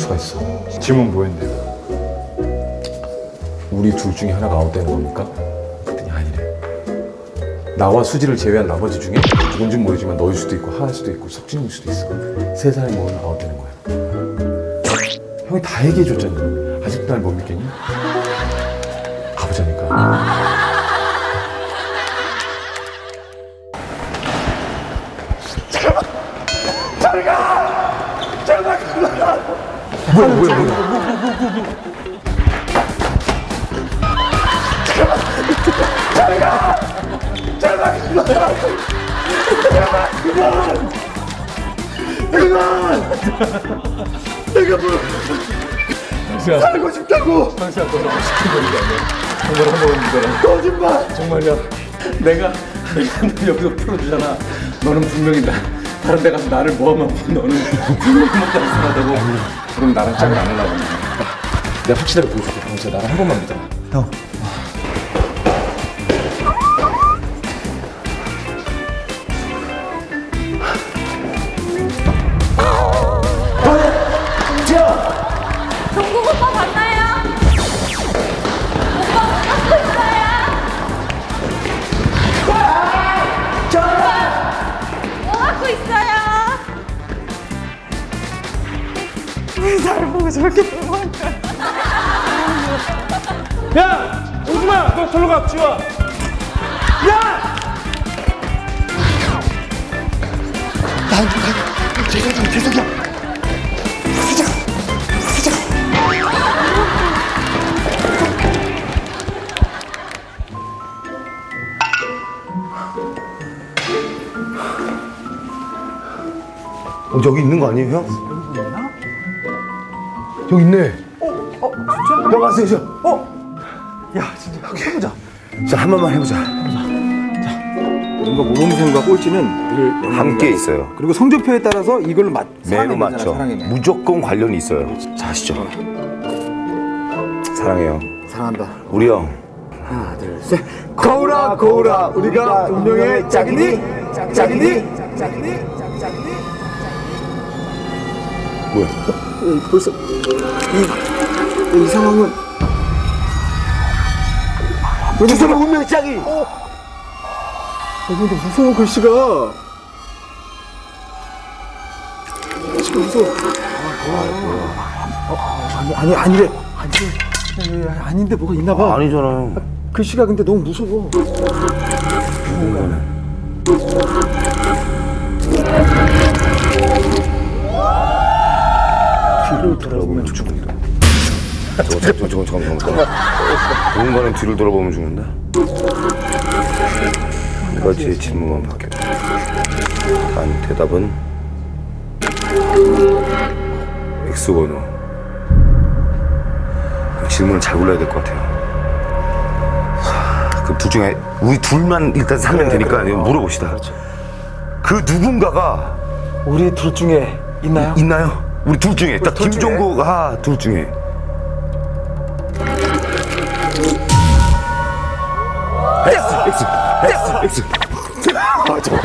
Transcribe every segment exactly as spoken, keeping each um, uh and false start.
수가 있어. 질문 뭐였는데? 우리 둘 중에 하나가 아웃되는 겁니까? 그랬더니 아니래. 나와 수지를 제외한 나머지 중에 누군지 모르지만 너일 수도 있고 하할 수도 있고 석진일 수도 있어. 세 사람이 모으면 아웃되는 거야. 형이 다 얘기해줬잖니. 아직도 날 못 믿겠니? 가보자니까. 잘 가! 잘 가! 뭐야 뭐야 뭐야. 잘 가! 잘 가! 그만! 그만! 내가 뭐 살고 싶다고! 당신아, 너 너무 시키버리지 않냐? 정말 한 번은 믿어라. 거짓말! 정말이야. 내가, 내가 너 여기서 풀어주잖아. 너는 분명히 나, 다른 데 가서 나를 모아만 보고 너는 분명히 먹다 있어야 되고. 그럼 나랑 짝을 안 하려고. 내가 확실하게 보여줄게. 당신아, 나를 한 번만 믿어라. 형. 정국 오빠 봤나요? 오빠 갖고 있어요? 뭐 갖고 있어요? 잘 보고 저렇게 도망가. 야! 오지마! 너 절로 가! 지워! 야! 난 좀 가. 제가 좀 죄송해요. 어, 여기 있는 거 아니에요, 형? 여기 있나? 여기 있네. 어? 어? 진짜? 형 왔어요, 저. 어? 야, 진짜 해보자. 자, 한 번만 해보자. 뭔가 모범생과 꼴찌는 늘 함께 있어요. 그리고 성적표에 따라서 이걸로 맞, 매우 맞죠. 사랑이네. 무조건 관련이 있어요. 자, 아시죠? 사랑해요. 사랑한다. 우리 형. 하나, 둘, 셋. 거울아, 거울아, 우리가 운명의 짝이니? 짝이니? 짝이니? 뭐야? 어, 벌써 이, 이 상황은 두 사람 운명의 짝이! 어? 근데 무서워 글씨가. 지금 무서워. 아, 아, 아니 아니 아니래. 아니래. 아닌데 뭐가 있나 봐. 아니잖아요. 글씨가 근데 너무 무서워. 뒤를 돌아보면 죽는다. 저거 저거 저거 저거 저거. 누군가는 뒤를 돌아보면 죽는다. 두 가지의 질문만 받겠다. 난 대답은 X 번호. 질문을 잘 골라야 될 것 같아요. 그럼 둘 중에 우리 둘만 일단 살면 되니까 물어봅시다. 그 누군가가 우리 둘 중에 있나요? 있나요? 우리 둘 중에 딱 둘 중에? 김종국 아 둘 중에 X X X X 아 저거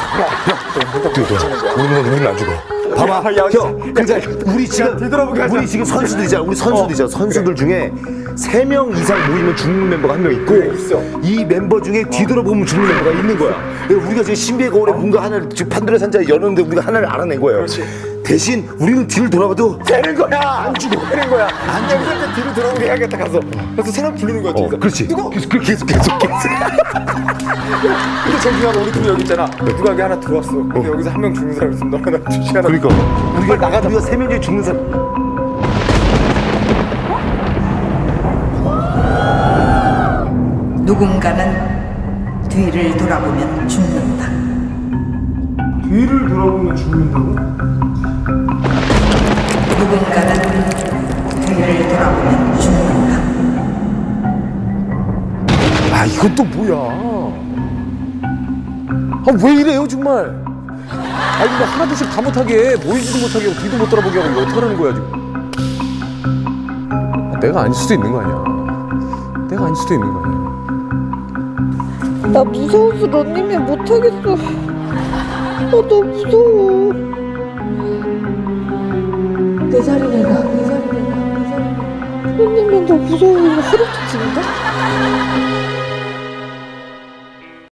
우리는 우리는 안 죽어. 봐봐 형 그러니까 우리 지금 뒤돌아보게 하자. 우리 지금 선수들이잖아. 우리 선수들이잖아. 선수들 중에 세 명 이상 모이면 죽는 멤버가 한 명 있고 이 멤버 중에 뒤돌아보면 죽는 멤버가 있는 거야. 그러니까 우리가 지금 신비의 거울에 뭔가 하나를 지금 판도라 산자에 열었는데 우리가 하나를 알아낸 거예요. 대신 우리는 뒤를 돌아봐도 되는 거야. 안 죽어. 되는 거야. 안 죽어. 때 뒤로 돌아오게 해야겠다 가서. 그래서 사람 부르는 거야. 어, 그렇지. 누구? 계속 계속 계속 계속. 근데 제일 중요한 건 우리 둘이 여기 있잖아. 누가 여기 하나 들어왔어. 근데 여기서 한 명 죽는 사람 있으면 너랑 나 둘이 하나. 그러니까 우리가 나가자. 우리가 세 명이 죽는 사람. 누군가는 뒤를 돌아보면 죽는다. 뒤를 돌아보면 죽는다고? 누군가는 뒤를 돌아보면 죽는다. 아, 이건 또 뭐야? 아, 왜 이래요, 정말? 아, 이거 하나둘씩 다 못하게, 모이지도 못하게 하고, 뒤도 못 돌아보게 하고, 이거 어떡하라는 거야, 지금? 아, 내가 아닐 수도 있는 거 아니야. 내가 아닐 수도 있는 거 아니야. 나 무서워서 런닝맨 못하겠어. 나 너무 무서워. 내 자리 내가. 무서워. 이거 허리 터지는데?